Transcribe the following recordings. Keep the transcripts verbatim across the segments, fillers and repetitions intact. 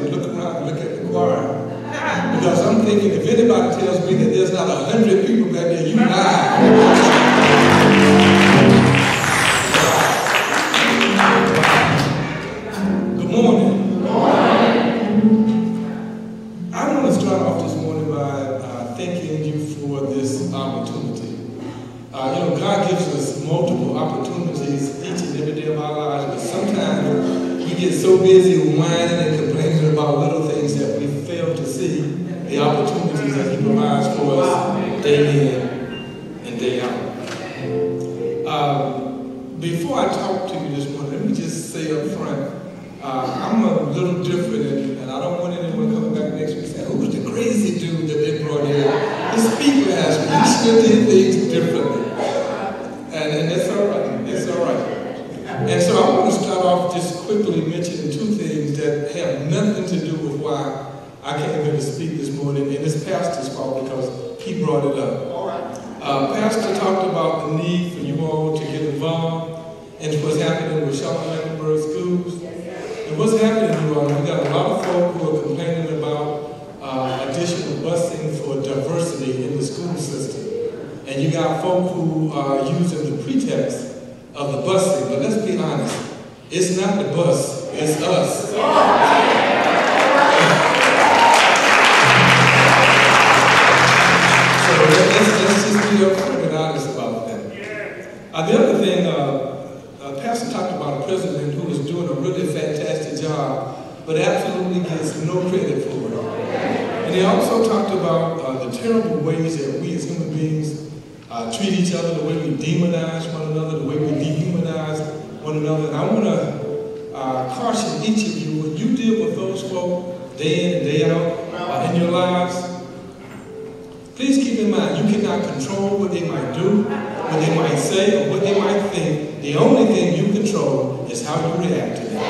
and look around and look at the choir. Because I'm thinking, if anybody tells me that there's not a hundred people back there, you lie. Good morning. Good morning. I want to start off this morning by uh, thanking you for this opportunity. Uh, you know, God gives us multiple opportunities each and every day of our lives, but sometimes we get so busy whining and complaining about little things that we fail to see the opportunities that He provides for us day in and day out. Um, before I talk to you this morning, let me just say up front, uh, I'm a little different, and, and I don't want anyone coming back next week saying, who was the crazy dude that they brought in? The speaker has me. He still did things differently. And, and that's all right. It's all right. And so I want to start off just quickly mentioning two things that have nothing to do with why I came here to speak this morning, and it's Pastor's fault because he brought it up. All right. Uh, Pastor talked about the need for you all to get involved and what's happening with Charlotte-Mecklenburg schools. And what's happening, you all, we got a lot of folk who are complaining about uh, additional busing for diversity in the school system. And you got folk who are using the pretext of the busing, but let's be honest, it's not the bus, it's us. So let's, let's just be upfront and honest about that. Uh, the other thing, uh, uh, Pastor talked about a president who is doing a really fantastic job, but absolutely gets no credit for it. And he also talked about uh, the terrible ways that we as human beings Uh, treat each other, the way we demonize one another, the way we dehumanize one another. And I want to uh, caution each of you, when you deal with those folk day in and day out uh, in your lives, please keep in mind, you cannot control what they might do, what they might say, or what they might think. The only thing you control is how you react to them.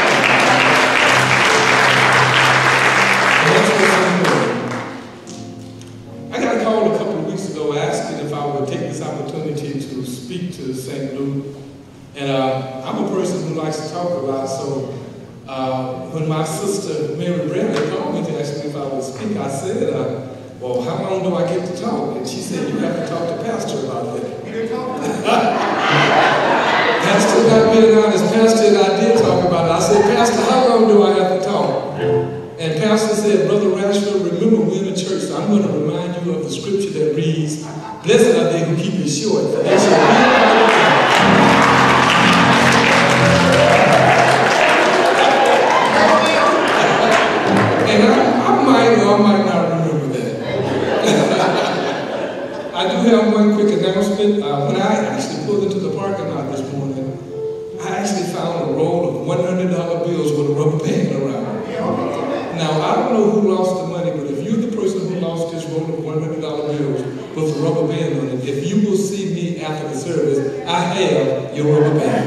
And that's what's important. I got a call a couple of weeks ago asking if I would take this opportunity to speak to Saint Luke. And uh, I'm a person who likes to talk a lot, so uh, when my sister Mary Bradley called me to ask me if I would speak, I said, uh, well, how long do I get to talk? And she said, you have to talk to Pastor about that. You didn't talk about it. Pastor not being honest, Pastor and I did talk about it. I said, Pastor, how long do I have to talk? And Pastor said, Brother Ratchford, remember we're in a church, so I'm going to remind you of the scripture that reads, blessed are they who keep it short, for they shall be And I, I might or I might not remember that. I do have one quick announcement. Uh, when I actually pulled into the parking lot this morning, I actually found a roll of one hundred dollar bills with a rubber band around. Now, I don't know who lost the money, but if you're the person who lost this roll of one hundred dollar bills with a rubber band on it, if you will see me after the service, I have your rubber band.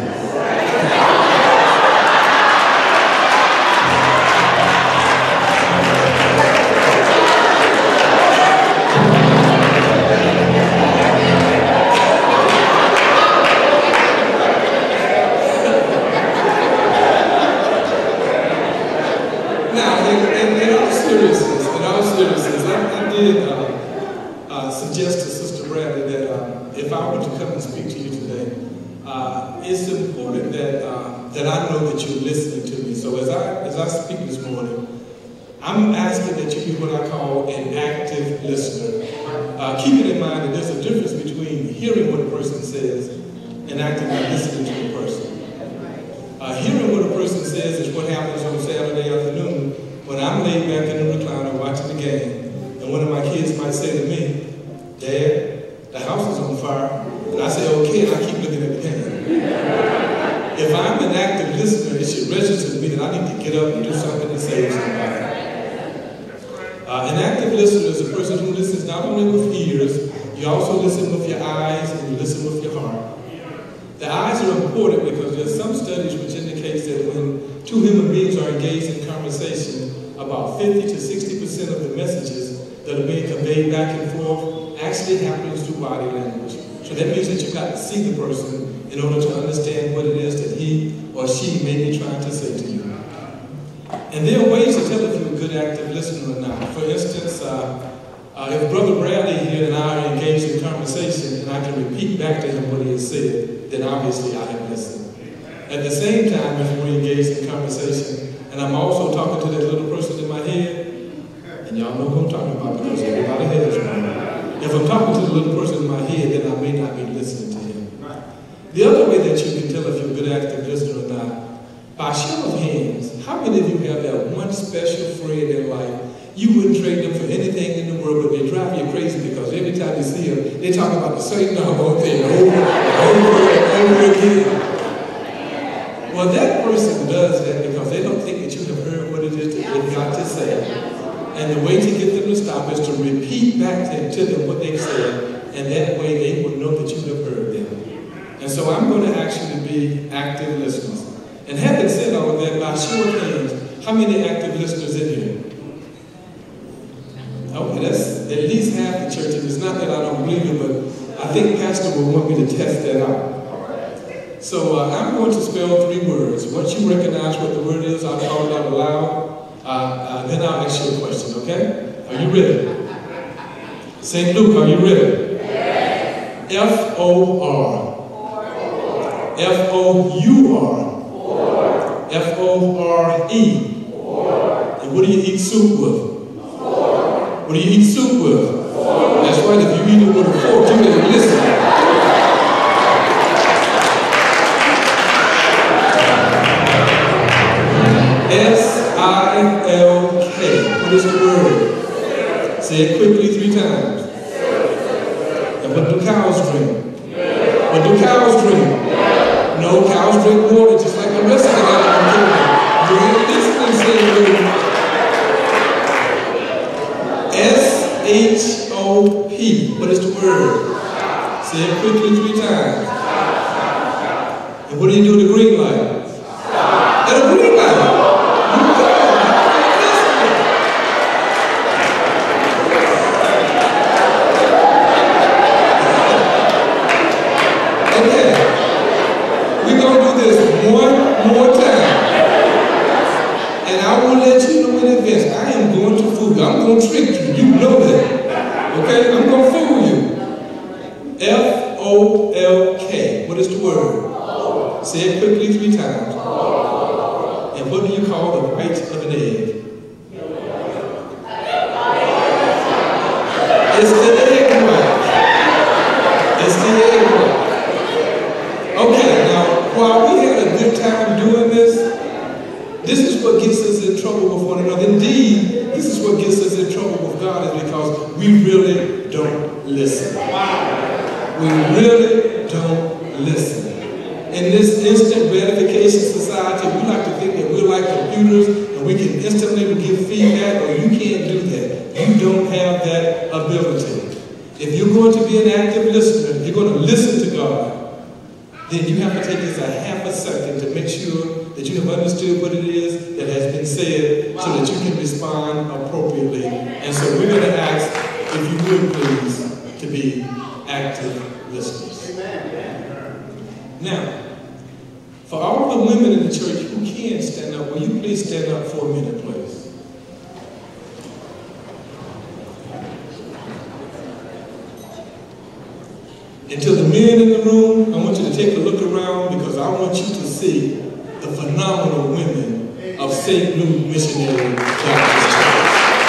I'm asking that you be what I call an active listener. Uh, keeping in mind that there's a difference between hearing what a person says and actively listening to a person. Uh, hearing what a person says is what happens on Saturday afternoon when I'm laid back in the recliner watching the game, and one of my kids might say to me, Dad, the house is on fire, and I say, okay, and I keep looking at the game. If I'm an active listener, it should register to me that I need to get up and do something to save somebody. Uh, an active listener is a person who listens not only with ears, you also listen with your eyes and you listen with your heart. The eyes are important because there's some studies which indicates that when two human beings are engaged in conversation, about fifty to sixty percent of the messages that are being conveyed back and forth actually happens through body language. So that means that you've got to see the person in order to understand what it is that he or she may be trying to say to you. And there are ways to tell if you're a good active listener or not. For instance, uh, uh, if Brother Bradley here and I are engaged in conversation and I can repeat back to him what he has said, then obviously I have listened. At the same time, if we're engaged in conversation and I'm also talking to that little person in my head, and y'all know who I'm talking about because everybody has one. If I'm talking to the little person in my head, then I may not be listening to him. The other way that you can tell if you're a good active listener or not, by show of hands, how many of you have that one special friend in life? You wouldn't trade them for anything in the world, but they drive you crazy because every time you see them, they talk about the same doggone thing over and over and over again. Well, that person does that because they don't think that you have heard what it is that they've got to say. And the way to get them to stop is to repeat back to, to them what they've said, and that way they will know that you have heard them. And so I'm going to actually be active listeners. And having said all of that, by show of hands, how many active listeners in here? Okay, that's at least half the church. And it's not that I don't believe it, but I think Pastor will want me to test that out. So uh, I'm going to spell three words. Once you recognize what the word is, I'll call it out aloud. Uh, uh, then I'll ask you a question, okay? Are you ready? Saint Luke, are you ready? Yes. F O R. F O U R. F O R E. And what do you eat soup with? What do you eat soup with? That's right, if you eat it with a fork, you better listen. S I L K. What is the word? Say it quickly three times. And what do cows drink? What do cows drink? No, cows drink water just like the rest of the animal kingdom. You ain't listening, say it. S H O P. What is the word? Say it quickly three times. And what do you do with the green light? At a green light. I'm going to trick you. You know that. Okay? I'm going to fool you. F O L K. What is the word? Say it quickly three times. And what do you call the white of an egg? It's the egg white. It's the egg white. Okay, now, while we had a good time doing this, this is what gets us in trouble with one another. Indeed, this is what gets us in trouble with God, is because we really don't listen. We really don't listen. In this instant gratification society, we like to think that we're like computers and we can instantly give feedback, or you can't do that. You don't have that ability. If you're going to be an active listener, if you're going to listen to God, then you have to take just a half a second to make sure that you have understood what it is that has been said, wow, so that you can respond appropriately. And so we're going to ask, if you would please, to be active listeners. Amen. Now, for all the women in the church who can stand up, will you please stand up for a minute, please? And to the men in the room, I want you to take a look around, because I want you to see the phenomenal women of Saint Luke Missionary Baptist Church.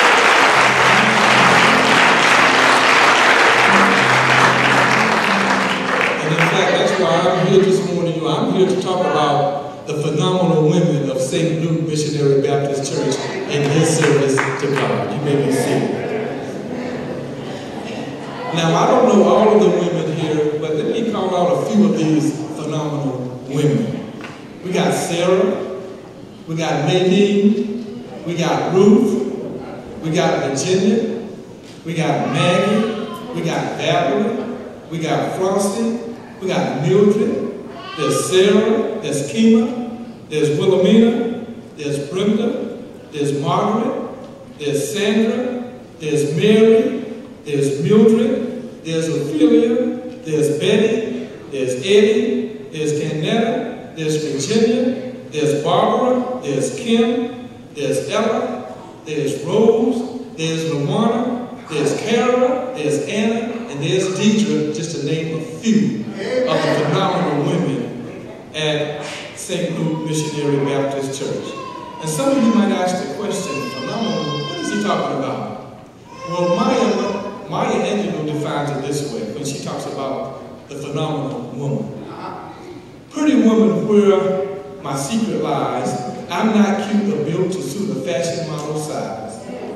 And in fact, that's why I'm here this morning. I'm here to talk about the phenomenal women of Saint Luke Missionary Baptist Church in his service to God. You may be seated. Now, I don't know all of the women here, but let me call out a few of these phenomenal women. We got Sarah, we got Nadine, we got Ruth, we got Virginia, we got Maggie, we got Valerie, we got Frosty, we got Mildred, there's Sarah, there's Kima, there's Wilhelmina, there's Brenda, there's Margaret, there's Sandra, there's Mary, there's Mildred, there's Ophelia, there's Betty, there's Eddie, there's Canetta, there's Virginia, there's Barbara, there's Kim, there's Ella, there's Rose, there's Luana, there's Kara, there's Anna, and there's Deidre, just to name a few of the phenomenal women at Saint Luke Missionary Baptist Church. And some of you might ask the question, phenomenal, what is he talking about? Well, Maya, Maya Angelou defines it this way when she talks about the phenomenal woman. Pretty woman, where my secret lies, I'm not cute or built to suit a fashion model size.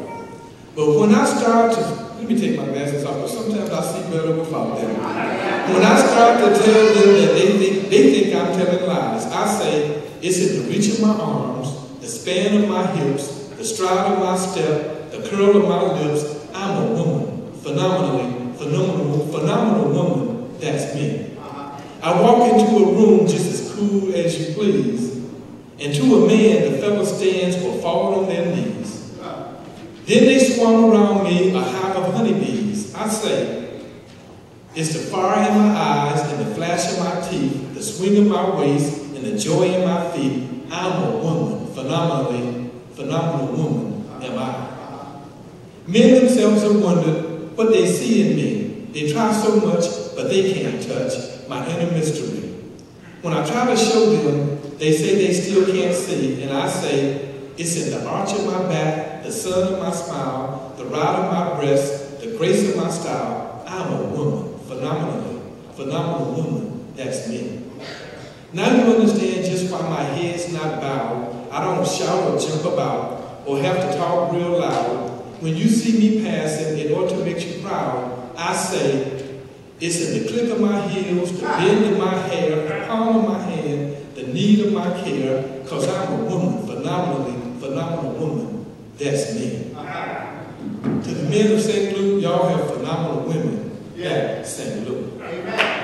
But when I start to, let me take my glasses off, but sometimes I see better without them. When I start to tell them that they think, they think I'm telling lies, I say, it's in the reach of my arms, the span of my hips, the stride of my step, the curl of my lips. I'm a woman, phenomenally, phenomenal, phenomenal woman, that's me. I walk into a room just as cool as you please, and to a man the fellow stands or fall on their knees. Then they swarm around me, a hive of honeybees. I say, it's the fire in my eyes and the flash of my teeth, the swing of my waist and the joy in my feet. I'm a woman, phenomenally, phenomenal woman am I. Men themselves have wondered what they see in me. They try so much, but they can't touch my inner mystery. When I try to show them, they say they still can't see, and I say, it's in the arch of my back, the sun of my smile, the ride of my breast, the grace of my style. I'm a woman, phenomenally, phenomenal woman, that's me. Now you understand just why my head's not bowed. I don't shout or jump about, or have to talk real loud. When you see me passing, in order to make you proud, I say, it's in the click of my heels, the bend of my hair, the palm of my hand, the need of my care, because I'm a woman, phenomenally, phenomenal woman. That's me. Uh-huh. To the men of Saint Luke, y'all have phenomenal women yeah. at Saint Luke. Amen.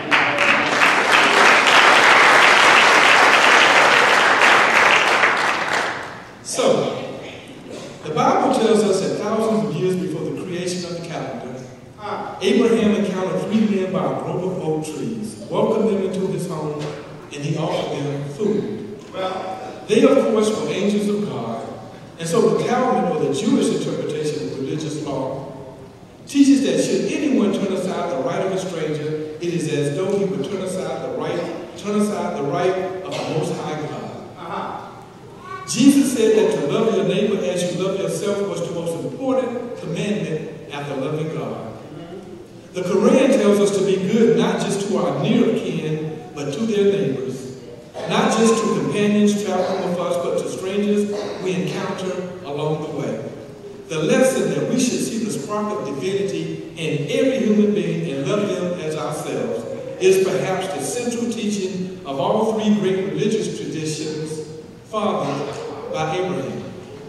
So, the Bible tells us that thousands of years before the creation of the calendar, Abraham encountered three men by a grove of oak trees, welcomed them into his home, and he offered them food. Well, they, of course, were angels of God, and so the Talmud, or the Jewish interpretation of religious law, teaches that should anyone turn aside the right of a stranger, it is as though he would turn aside the right, turn aside the right of the Most High God. Uh-huh. Jesus said that to love your neighbor as you love yourself was the most important commandment after loving God. The Quran tells us to be good not just to our near kin, but to their neighbors. Not just to companions traveling with us, but to strangers we encounter along the way. The lesson that we should see the spark of divinity in every human being and love them as ourselves is perhaps the central teaching of all three great religious traditions fathered by Abraham.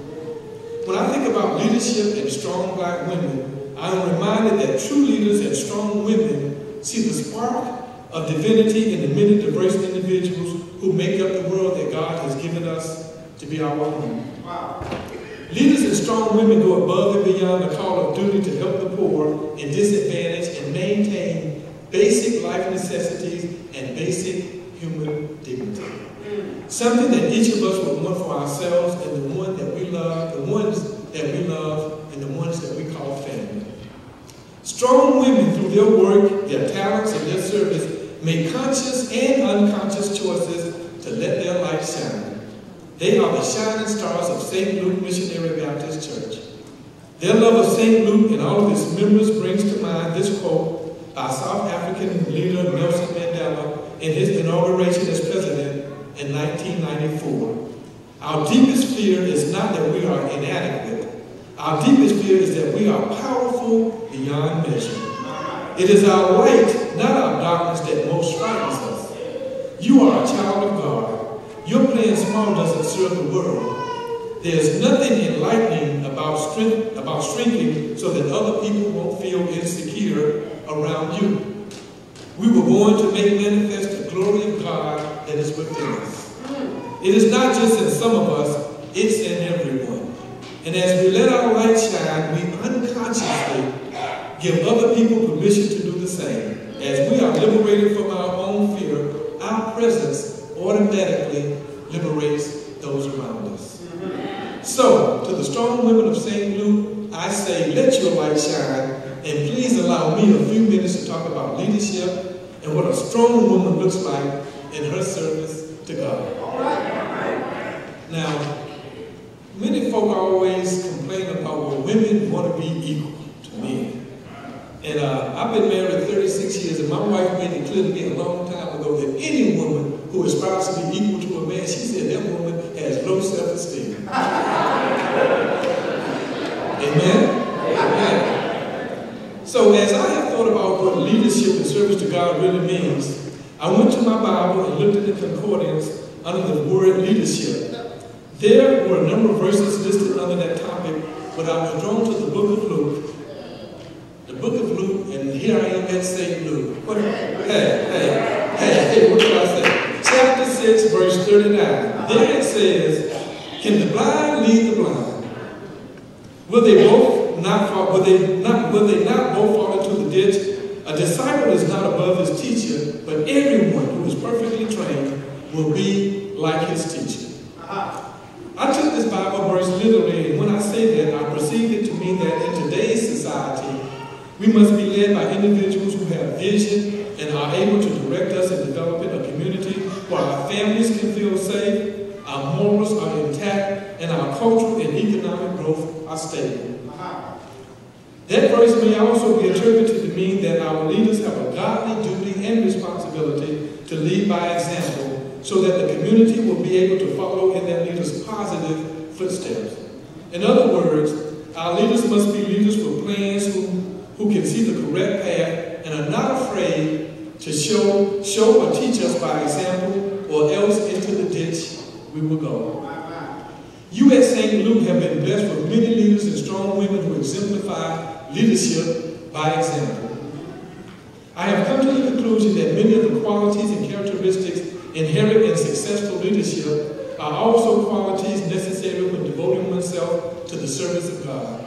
When I think about leadership and strong black women, I am reminded that true leaders and strong women see the spark of divinity in the many diverse individuals who make up the world that God has given us to be our home. Wow. Leaders and strong women go above and beyond the call of duty to help the poor and disadvantaged and maintain basic life necessities and basic human dignity. Something that each of us would want for ourselves and the one that we love, the ones that we love, and the ones that we call family. Strong women, through their work, their talents, and their service, make conscious and unconscious choices to let their light shine. They are the shining stars of Saint Luke Missionary Baptist Church. Their love of Saint Luke and all of its members brings to mind this quote by South African leader Nelson Mandela in his inauguration as president in nineteen ninety-four. Our deepest fear is not that we are inadequate. Our deepest fear is that we are powerful beyond measure. It is our light, not our darkness, that most frightens us. You are a child of God. Your playing small doesn't serve the world. There's nothing enlightening about, shrink, about shrinking so that other people won't feel insecure around you. We were born to make manifest the glory of God that is within us. It is not just in some of us, it's in everyone. And as we let our light shine, we unconsciously give other people permission to do the same. As we are liberated from our own fear, our presence automatically liberates those around us. So, to the strong women of Saint Luke, I say, let your light shine, and please allow me a few minutes to talk about leadership and what a strong woman looks like in her service to God. All right. All right. Now, many folk always complain about, well, women want to be equal to men. And uh, I've been married thirty-six years, and my wife made it clear to me a long time ago that any woman who aspires to be equal to a man, she said that woman has low self-esteem. Amen? Amen. So as I have thought about what leadership and service to God really means, I went to my Bible and looked at the concordance under the word leadership. There were a number of verses listed under that topic, but I was drawn to the book of Luke. The book of Luke, and here I am at Saint Luke. What, hey, hey, hey, hey, what do I say? Chapter six, verse thirty-nine. There it says, can the blind lead the blind? Will they both not fall, will they not, will they not both fall into the ditch? A disciple is not above his teacher, but everyone who is perfectly trained will be like his teacher. I took this Bible verse literally, and when I say that, I perceive it to mean that in today's society, we must be led by individuals who have vision and are able to direct us in developing a community where our families can feel safe, our morals are intact, and our cultural and economic growth are stable. That verse may also be interpreted to mean that our leaders have a godly duty and responsibility to lead by example so that the community will be able to follow in that leader's positive footsteps. In other words, our leaders must be leaders with plans who, who can see the correct path and are not afraid to show, show or teach us by example, or else into the ditch we will go. You at Saint Luke have been blessed with many leaders and strong women who exemplify leadership by example. I have come to the conclusion that many of the qualities and characteristics inherent in successful leadership are also qualities necessary when devoting oneself to the service of God.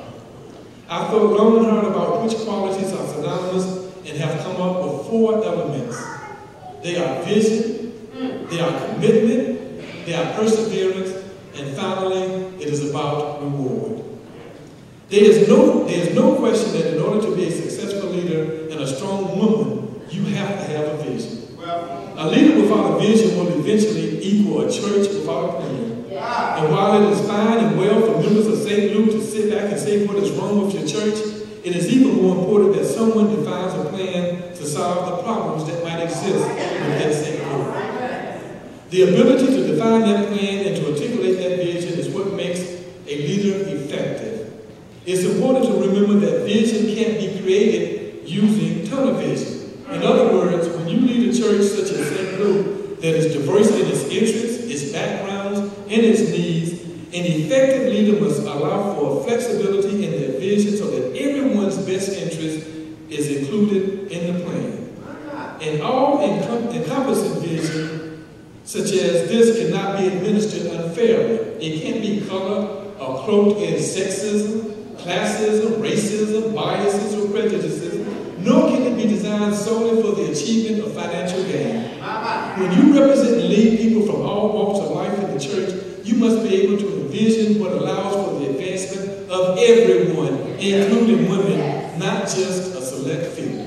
I thought long and hard about which qualities are synonymous and have come up with four elements. They are vision, they are commitment, they are perseverance, and finally, it is about reward. There is no, there is no question that in order to be a successful leader and a strong woman, you have to have a vision. A leader without a vision will eventually equal a church without a plan. Yeah. And while it is fine and well for members of Saint Luke to sit back and say what is wrong with your church, it is even more important that someone defines a plan to solve the problems that might exist within Saint Luke. The ability to define that plan and to articulate that vision is what makes a leader effective. It's important to remember that vision can't be created using tunnel vision. In other words, when you lead a church such as Saint Luke that is diverse in its interests, its backgrounds, and its needs, an effective leader must allow for flexibility in their vision so that everyone's best interest is included in the plan. An all-encompassing vision such as this cannot be administered unfairly. It can't be colored or cloaked in sexism, classism, racism, biases, or prejudices. Nor can it be designed solely for the achievement of financial gain. When you represent and lead people from all walks of life in the church, you must be able to envision what allows for the advancement of everyone, including women, not just a select few.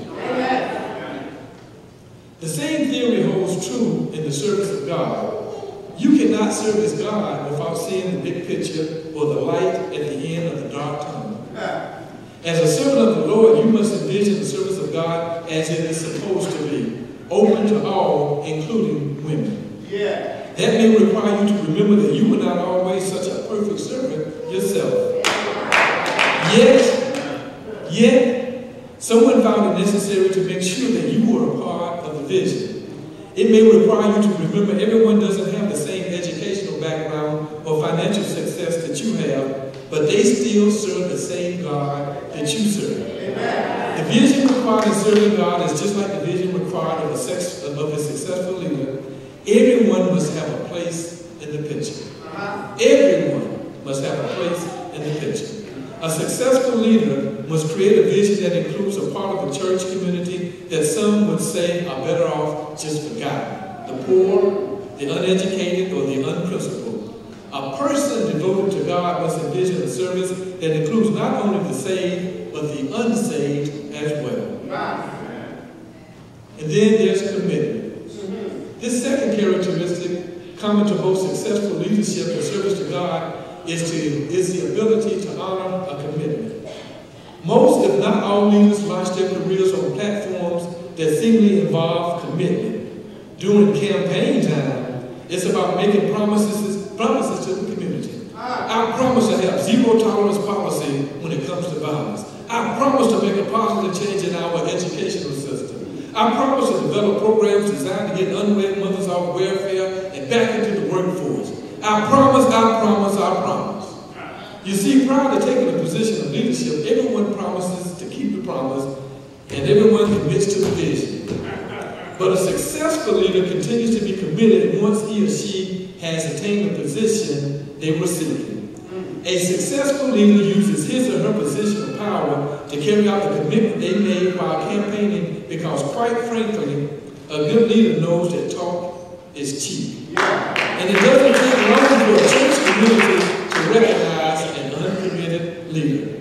The same theory holds true in the service of God. You cannot service God without seeing the big picture or the light at the end of the dark tunnel. As a servant of the Lord, you must envision the service of God as it is supposed to be, open to all, including women. Yeah. That may require you to remember that you were not always such a perfect servant yourself. Yet, yet, someone found it necessary to make sure that you were a part of the vision. It may require you to remember everyone doesn't have the same educational background or financial success that you have, but they still serve the same God that you serve. Amen. The vision required in serving God is just like the vision required of a, sex, of a successful leader. Everyone must have a place in the picture. Uh-huh. Everyone must have a place in the picture. A successful leader must create a vision that includes a part of the church community that some would say are better off just forgotten. The poor, the uneducated, or the unprincipled. A person devoted to God vision of service that includes not only the saved, but the unsaved as well. And then there's commitment. This second characteristic, common to both successful leadership and service to God, is, to, is the ability to honor a commitment. Most, if not all, leaders launch their careers on platforms that seemingly involve commitment. During campaign time, it's about making promises, promises to the community. I promise to have zero tolerance policy when it comes to violence. I promise to make a positive change in our educational system. I promise to develop programs designed to get unwed mothers off welfare and back into the workforce. I promise, I promise, I promise. You see, prior to taking a position of leadership, everyone promises to keep the promise, and everyone commits to the vision. But a successful leader continues to be committed once he or she has attained the position they were seeking. A successful leader uses his or her position of power to carry out the commitment they made while campaigning, because quite frankly, a good leader knows that talk is cheap. And it doesn't take long for a church community to recognize an uncommitted leader.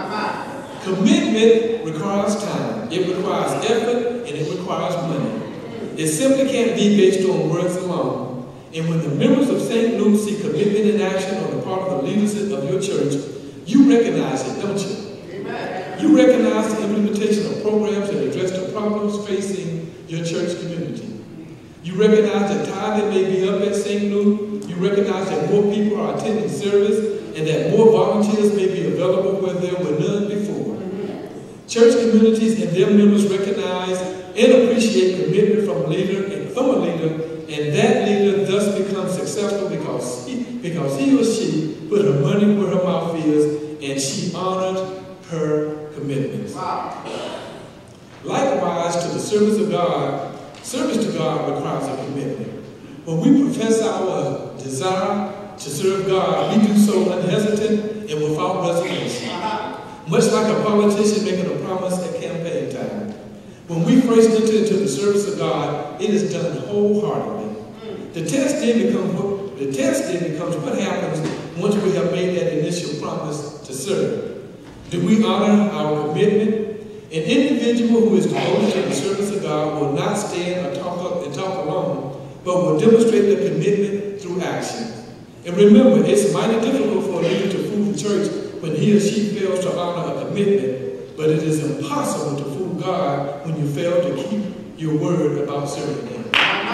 Commitment requires time, it requires effort, and it requires money. It simply can't be based on words alone. And when the members of Saint Luke see commitment in action on the part of the leaders of your church, you recognize it, don't you? Amen. You recognize the implementation of programs that address the problems facing your church community. You recognize that tithing may be up at Saint Luke. You recognize that more people are attending service and that more volunteers may be available where there were none before. Mm-hmm. Church communities and their members recognize and appreciate commitment from a leader and from a leader, and that leader thus becomes successful because he, because he or she put her money where her mouth is, and she honored her commitments. Wow. Likewise, to the service of God, service to God requires a commitment. When we profess our desire to serve God, we do so unhesitant and without reservation. Much like a politician making a promise at campaign time. When we first enter into the service of God, it is done wholeheartedly. The test then becomes what, the test then becomes what happens once we have made that initial promise to serve. Do we honor our commitment? An individual who is devoted to the service of God will not stand or talk up and talk alone, but will demonstrate the commitment through action. And remember, it's mighty difficult for a leader to fool the church when he or she fails to honor a commitment, but it is impossible to fool God when you fail to keep your word about serving Him.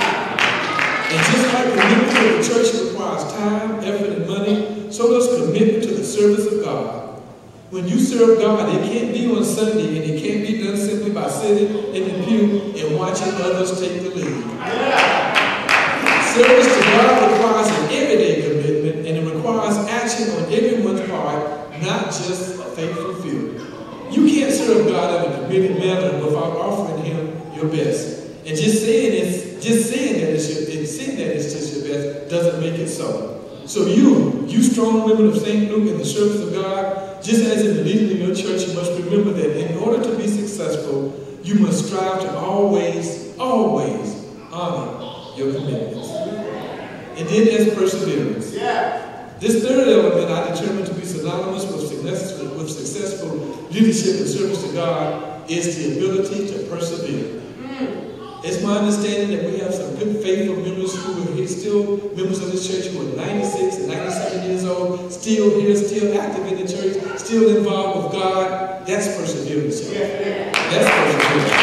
And just like commitment to the church requires time, effort, and money, so does commitment to the service of God. When you serve God, it can't be on Sunday, and it can't be done simply by sitting in the pew and watching others take the lead. Service to God requires an everyday commitment, and it requires action on everyone's part, not just a faithful few. You can't serve God in a committed manner without offering Him your best. And just saying it's just saying that it's your, it's saying that it's just your best doesn't make it so. So you, you strong women of Saint Luke in the service of God, just as in the leading of your church, you must remember that in order to be successful, you must strive to always, always honor your commitments. And then there's perseverance. Yeah. This third element I determined to be synonymous with successful, with successful leadership and service to God is the ability to persevere. Mm. It's my understanding that we have some good faithful members who are here, still members of this church who are ninety-six and ninety-seven years old, still here, still active in the church, still involved with God. That's perseverance. Yeah. That's perseverance.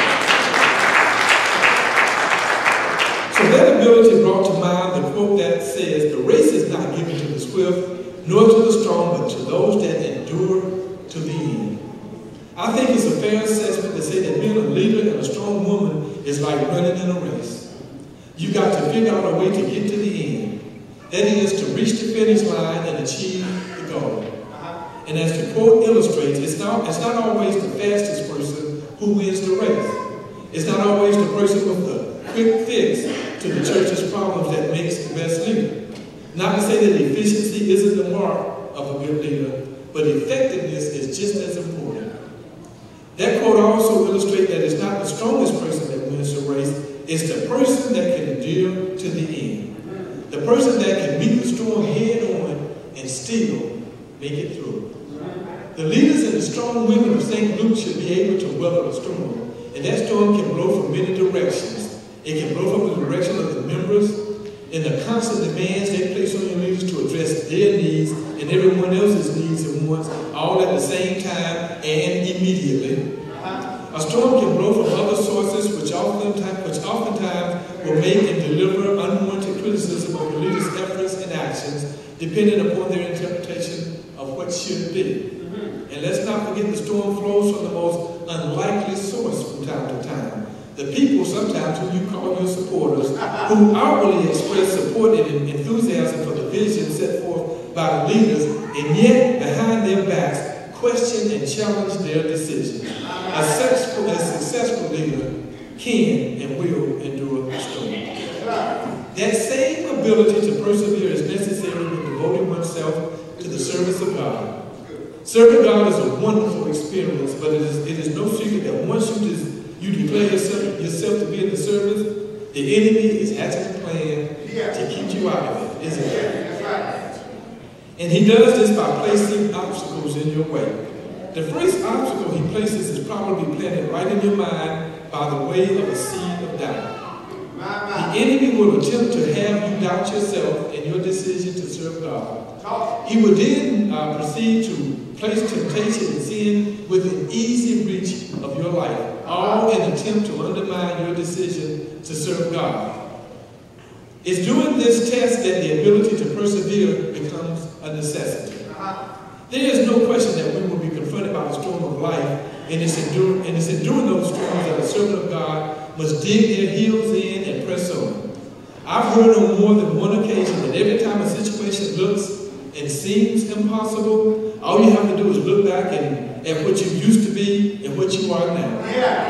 So that ability brought to mind the quote that says, "The race is not given to the swift, nor to the strong, but to those that endure to the end." I think it's a fair assessment to say that being a leader and a strong woman is like running in a race. You got to figure out a way to get to the end. That is, to reach the finish line and achieve the goal. And as the quote illustrates, it's not, it's not always the fastest person who wins the race. It's not always the person with the quick fix to the church's problems that makes the best leader. Not to say that efficiency isn't the mark of a good leader, but effectiveness is just as important. That quote also illustrates that it's not the strongest person that wins the race, it's the person that can endure to the end. The person that can meet the storm head on and still make it through. The leaders and the strong women of Saint Luke should be able to weather a storm. And that storm can blow from many directions. It can blow from the direction of the members and the constant demands they place on your leaders to address their needs and everyone else's needs at once, all at the same time and immediately. A storm can blow from other sources, which oftentimes, which oftentimes will make and deliver unwanted criticism of the leaders' efforts and actions, depending upon their interpretation of what should be. And let's not forget the storm flows from the most unlikely source from time to time. The people sometimes who you call your supporters, who outwardly express support and enthusiasm for the vision set forth by the leaders, and yet behind their backs question and challenge their decisions. A successful, a successful leader can and will endure a storm. That same ability to persevere is necessary when devoting oneself to the service of God. Serving God is a wonderful experience, but it is, it is no secret that once you, des, you declare yourself, yourself to be in the service, the enemy is hatching a plan to keep you out of it, isn't it? And he does this by placing obstacles in your way. The first obstacle he places is probably planted right in your mind by the way of a seed of doubt. The enemy will attempt to have you doubt yourself and your decision to serve God. He will then uh, proceed to place temptation and sin within easy reach of your life, all in an attempt to undermine your decision to serve God. It's during this test that the ability to persevere becomes a necessity. There is no question that we will be confronted by the storm of life, and it's enduring, and it's enduring those storms that a servant of God must dig their heels in and press on. I've heard on more than one occasion that every time a situation looks and seems impossible, all you have to do is look back and, at what you used to be and what you are now.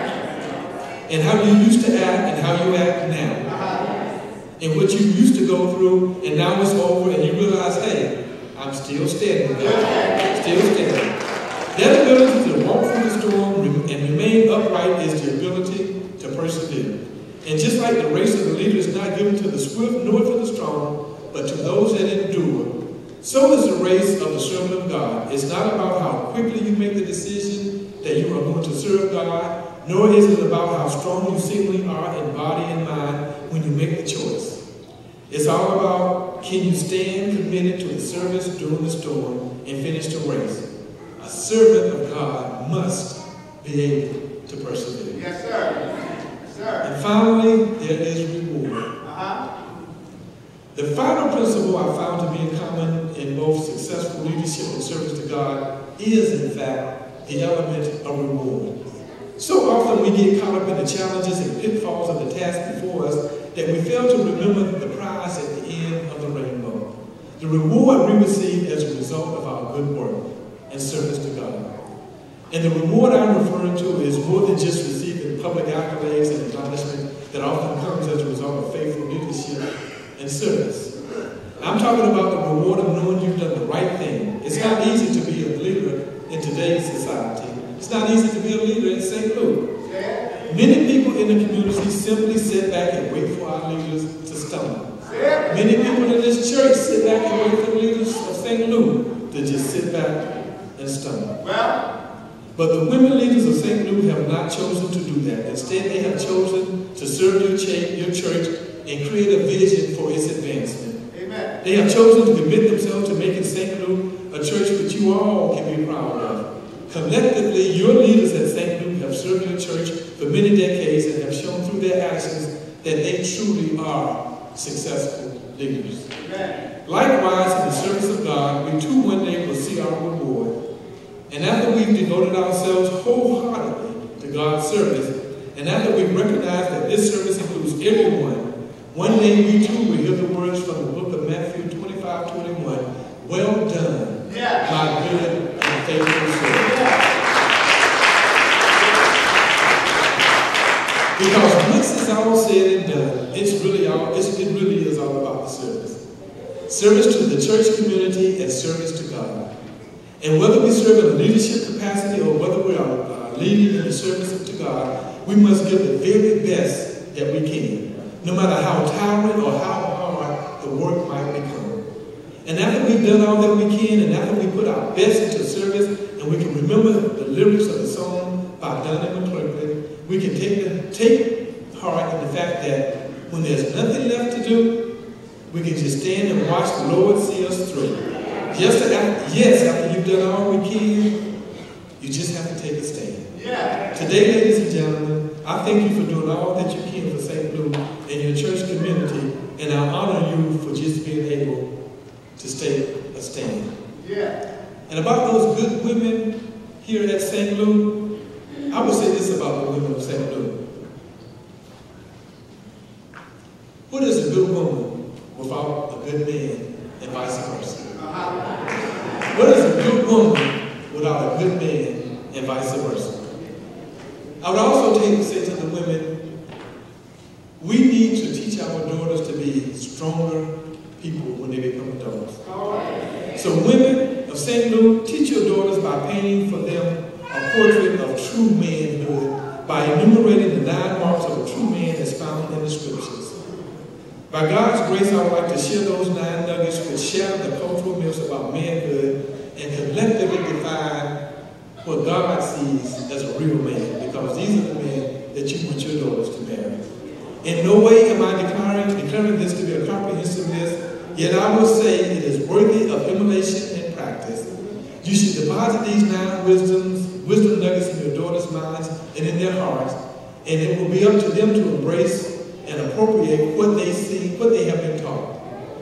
Yeah. And how you used to act and how you act now. Uh-huh. And what you used to go through, and now it's over, and you realize, hey, I'm still standing there. Still standing. That ability to walk through the storm and remain upright is the ability to persevere. And just like the race of the leader is not given to the swift nor to the strong, but to those that endure, so is the race of the servant of God. It's not about how quickly you make the decision that you are going to serve God, nor is it about how strong you seemingly are in body and mind when you make the choice. It's all about, can you stand committed to the service during the storm and finish the race? A servant of God must be able to persevere. Yes, sir. Yes, sir. And finally, there is reward. Uh-huh. The final principle I found to be in common in both successful leadership and service to God is, in fact, the element of reward. So often we get caught up in the challenges and pitfalls of the task before us that we fail to remember the prize at the end of the rainbow. The reward we receive as a result of our good work and service to God. And the reward I'm referring to is more than just receiving public accolades and acknowledgement that often comes as a result of faithful leadership and service. I'm talking about the reward of knowing you've done the right thing. It's not easy to be a leader in today's society. It's not easy to be a leader in Saint Luke. Many people in the community simply sit back and wait for our leaders to stumble. Many people in this church sit back and wait for the leaders of Saint Luke to just sit back and stumble. But the women leaders of Saint Luke have not chosen to do that. Instead, they have chosen to serve your, ch- your church and create a vision for its advancement. Amen. They have chosen to commit themselves to making Saint Luke a church which you all can be proud of. Collectively, your leaders at Saint Luke have served your church for many decades and have shown through their actions that they truly are successful leaders. Amen. Likewise, in the service of God, we too one day will see our reward. And after we've devoted ourselves wholeheartedly to God's service, and after we've recognized that this service includes everyone, one day we too will hear the words from the book of Matthew twenty-five twenty-one, well done, yeah. my good and faithful servant. Yeah. Because once it's all said and done, it's really all, it's, it really is all about the service. Service to the church community and service to God. And whether we serve in a leadership capacity or whether we are uh, leading in the service to God, we must give the very best that we can, no matter how tiring or how hard the work might become. And after we've done all that we can, and after we put our best into service, and we can remember the lyrics of the song by Donna McClurkin, we can take, the, take heart in the fact that when there's nothing left to do, we can just stand and watch the Lord see us through. Just after, yes, after you've done all we can, you just have to take a stand. Yeah. Today, ladies and gentlemen, I thank you for doing all that you can for Saint Louis and your church community, and I honor you for just being able to take a stand. Yeah. And about those good women here at Saint Louis, I would say this about the women of Saint Louis. What is a good woman without a good man, and vice versa? Uh-huh. What is a good woman without a good man, and vice versa? I would also take to say to the women, we need to teach our daughters to be stronger people when they become adults. So women of Saint Louis, teach your daughters by painting for them a portrait of true manhood, by enumerating the nine marks of a true man as found in the scriptures. By God's grace, I would like to share those nine nuggets which share the cultural myths about manhood and collectively define what God sees as a real man, because these are the men that you want your daughters to marry. In no way am I declaring, declaring this to be a comprehensive list, yet I will say it is worthy of emulation and practice. You should deposit these nine wisdoms, wisdom nuggets in your daughters' minds and in their hearts, and it will be up to them to embrace and appropriate what they see, what they have been taught.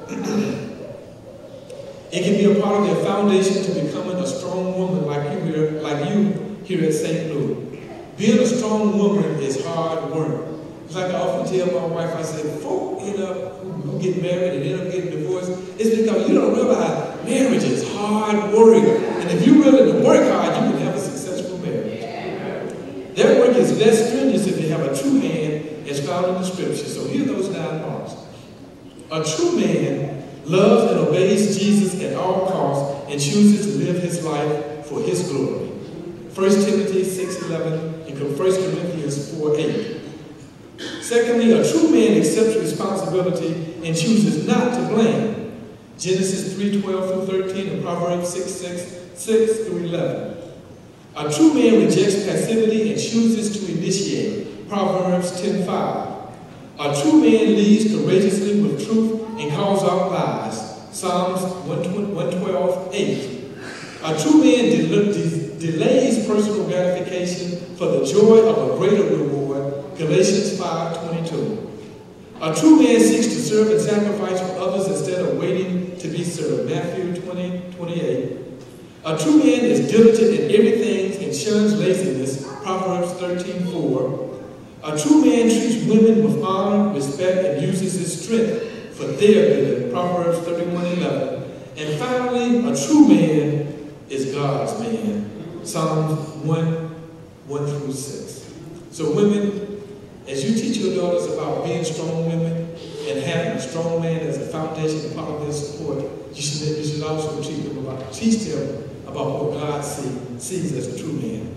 It can be a part of their foundation to becoming a strong woman like you here, like you here at Saint Louis. Being a strong woman is hard work. It's like I often tell my wife, I say, folk end up who get married and end up getting divorced, it's because you don't realize marriage is hard work. And if you're willing to work hard, you can have a successful marriage. Their work is less strenuous if you have a true man as found in the scripture. So here are those nine marks. A true man loves and obeys Jesus at all costs and chooses to live his life for his glory. First Timothy six eleven and First Corinthians four eight. Secondly, a true man accepts responsibility and chooses not to blame. Genesis three twelve through thirteen and Proverbs six six through eleven. A true man rejects passivity and chooses to initiate. Proverbs ten five. A true man leads courageously with truth and calls out lies. Psalms one twelve eight. A true man del de delays personal gratification for the joy of a greater reward. Galatians five twenty-two. A true man seeks to serve and sacrifice for others instead of waiting to be served. Matthew twenty twenty-eight. A true man is diligent in everything and shuns laziness. Proverbs thirteen four. A true man treats women with honor, respect, and uses his strength for their good. Proverbs thirty-one eleven. And finally, a true man is God's man. Psalms one, one through six. So women, as you teach your daughters about being strong women and having a strong man as a foundation and part of their support, you should, you should also teach them about, teach them about what God see, sees as a true man.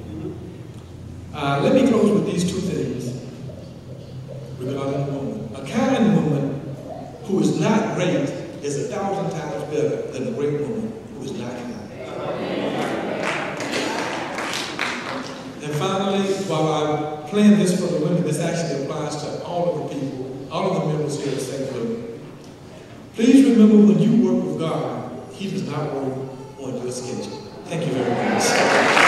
Uh, let me close with these two things regarding a woman. A kind woman who is not great is a thousand times better than a great woman who is not kind. And finally, while I plan this for the women, this actually applies to all of the people, all of the members here at Saint Louis. Please remember, when you work with God, He does not work on your schedule. Thank you very much.